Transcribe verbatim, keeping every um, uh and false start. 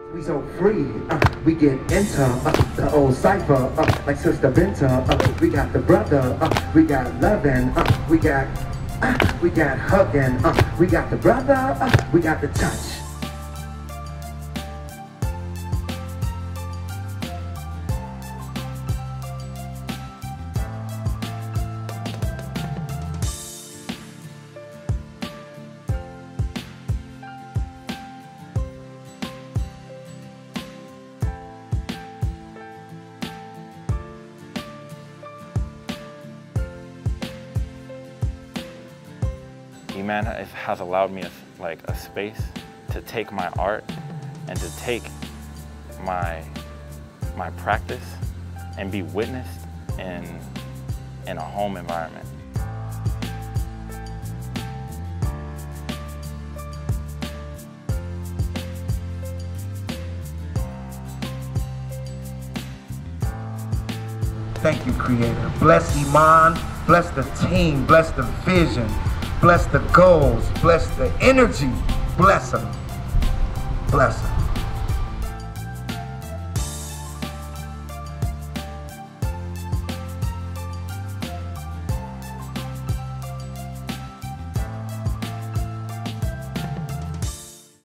We so free, uh, we get into uh, the old cipher, uh, like Sister Binta. Uh, we got the brother, uh, we got loving, uh, we got, uh, we got hugging, uh, we got the brother, uh, we got the touch. IMAN has allowed me a, like a space to take my art and to take my my practice and be witnessed in in a home environment. Thank you, Creator. Bless IMAN, bless the team, bless the vision, bless the goals, bless the energy. Bless them. Bless them.